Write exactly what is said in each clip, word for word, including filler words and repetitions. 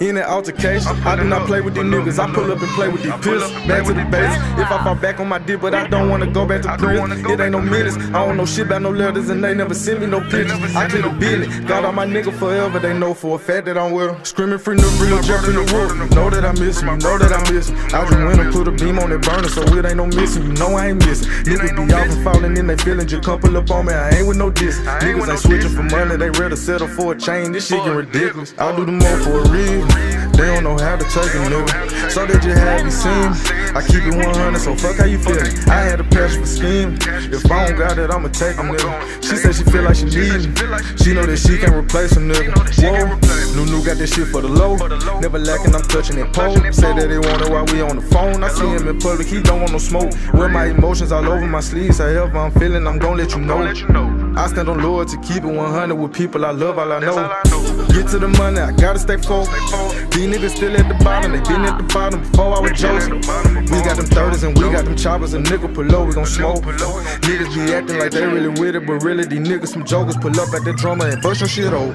In an altercation, I do not play with these niggas. I pull up and play with these pistols. Back to the base. If I fall back on my dick, but I don't wanna go back to prison. It ain't no minutes. I don't know shit about no letters, and they never send me no pictures. I clear the business. Got all my niggas forever. They know for a fact that I'm with them. Screaming free the real Jeff in the wood. You know that I miss him. You know that I miss him. I just went and put a beam on that burner, so it ain't no missing. You know I ain't missing. Niggas be off and falling in they feeling. Just come pull up on me. I ain't with no diss. Niggas ain't switching for money. They ready to settle for a chain. This shit get ridiculous. I do the more for a reason. They don't know how to take a nigga, so they just have me seen. I keep it one hundred, so fuck how you feelin'. I had a passion for scheming. If I don't got it, I'ma take a nigga. She said she feel like she need me. She know that she can't replace a nigga. Whoa, Nunu got that shit for the low. Never lacking, I'm clutching that pole. Say that they want it while we on the phone. I see him in public, he don't want no smoke. With my emotions all over my sleeves, however I'm feeling, I'm gon' let you know. I stand on loyalty, keep it one hundred with people I love, all I know. Get to the money, I gotta stay focused. These niggas still at the bottom, they been at the bottom before I was chosen. We got them thirties and we got them choppers, a nigga pull up, we gon' smoke. Niggas be acting like they really with it, but really these niggas some jokers. Pull up at the drummer and bust your shit over.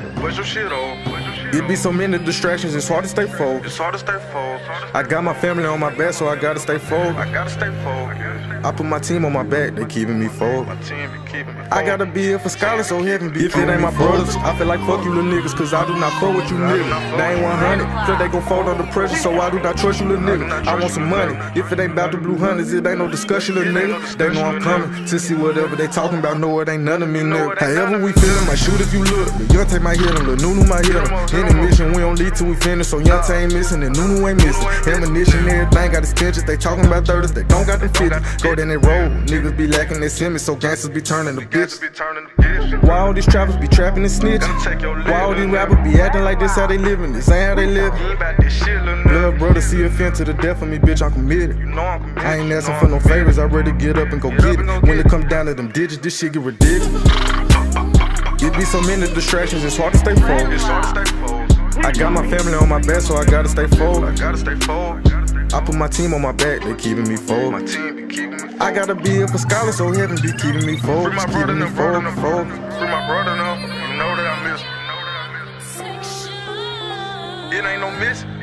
It be so many distractions, it's hard to stay focused. I got my family on my back, so I gotta stay focused. I put my team on my back, they keeping me focused. I gotta be here for scholars, so heaven be. If it ain't my brothers, I feel like fuck you little niggas, cause I do not fuck with you niggas. They ain't one hundred, cause they gon' fold under pressure, so I do not trust you little niggas. I want some money, if it ain't about the blue hundreds, it ain't no discussion little nigga. They know I'm coming, to see whatever they talking about, know it ain't none of me nigga. However we feelin', might shoot if you look, but Young might hit him, Lil Nunu might hit him. In the mission, we don't lead till we finish, so Young ain't missing and Nunu ain't missing. Ammunition, everything got extensions, they talking about thirties, they don't got them fifties. Go down that road, niggas be lacking they send me, so gangsters be turning to bitches. Why all these trappers be trapping and snitching? Why all these rappers be acting like this how they living? This ain't how they living. Blood brother, see a fin to the death of me, bitch, I'm committed. I ain't asking for no favors, I'd rather get up and go get it. When it comes down to them digits, this shit get ridiculous. It be so many distractions, it's hard to stay focused. I got my family on my back, so I gotta stay focused. I put my team on my back, they keeping me focused. I gotta be here for scholars, so heaven be keeping me focused. Keeping me focused, focused. Free my brother now, you know that I miss him. It ain't no miss.